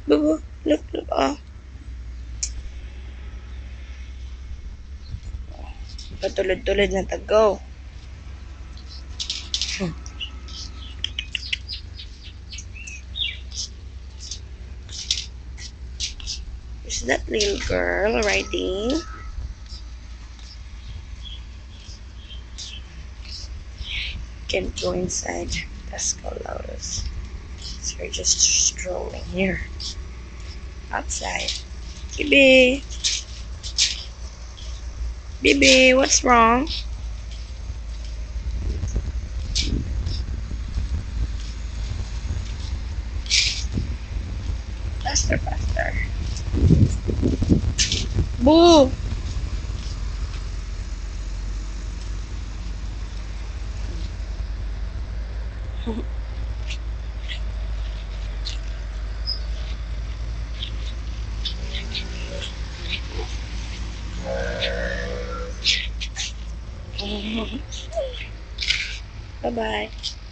Boo boo. Look, look. Oh, patulad-tulad na go. Is that little girl riding? Can't go inside. Pascal Laurus. So we're just strolling here. Outside. Bibi. Bibi, what's wrong? Faster, faster. Boo! Bye-bye.